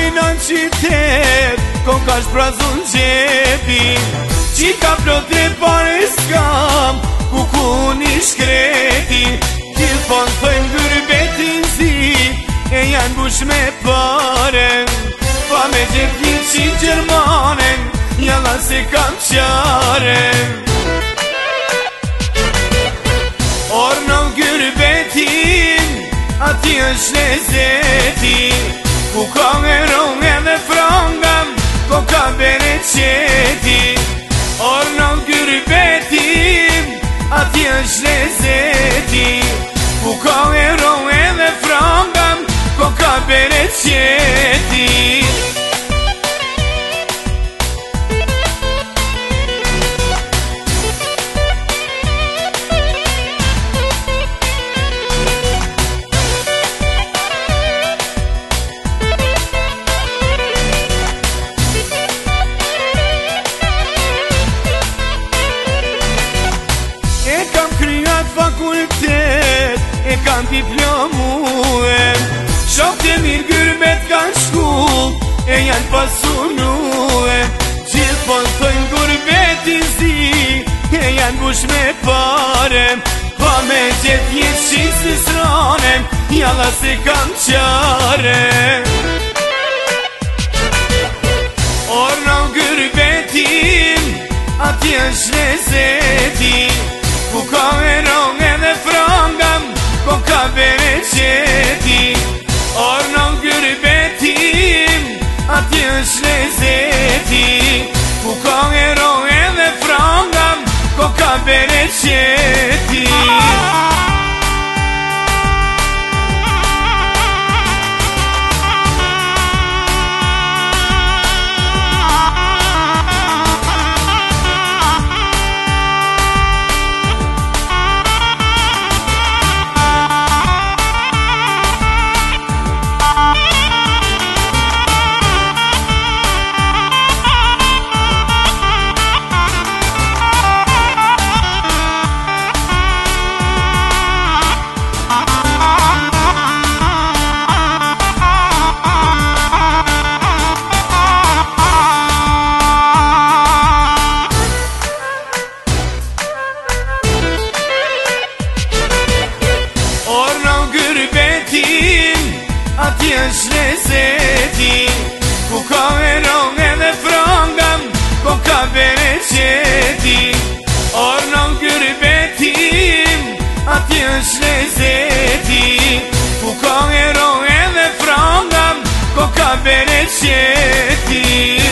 në qytet, ko ka shprazun gjepi, qika plot tre pare s'kam, ku një shkreti, gjithon thojnë gërbetin zi, e janë bush me pare, pa me gjep një qinë Gjermanen, jalla se kam qare. Or në gërbetin, ati është lezeti, ku ka ngeron edhe frangam, ko ka bere qeti. Or në gërbetin, ati është lezeti, ku ka ngeron edhe frangam, ko ka bere qeti. Fakultet, e kam diplomuen, shok të mirë gërbet kanë shkull, e janë pasunuen, gjithë po thojnë gërbetin zi, e janë bush me pare, pa me gjithë jetë qinë së sranem, jalla se kam qare. Or në gërbetin, ati është lezeti, ku ka ngeron edhe frangam, ko ka bere qeti. Or në gërbetin, ati është lezeti, ku ka ngeron edhe frangam, ko ka bere qeti. Ati është lezeti, ku ka ngeron edhe frangam, ko ka bere qeti. Or në gërbetin, ati është lezeti, ku ka ngeron edhe frangam, ko ka bere qeti.